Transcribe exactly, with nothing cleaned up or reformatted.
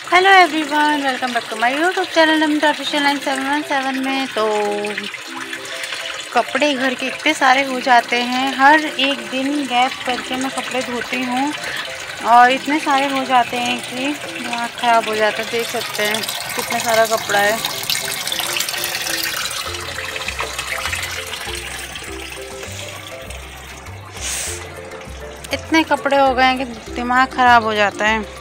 Hello everyone, welcome back to my YouTube channel Namita official nine seven one seven में। तो कपड़े घर के इतने सारे हो जाते हैं, हर एक दिन गैप करके मैं कपड़े धोती हूँ और इतने सारे हो जाते हैं कि दिमाग ख़राब हो जाता है। देख सकते हैं कितना सारा कपड़ा है। इतने कपड़े हो गए हैं कि दिमाग ख़राब हो जाता है।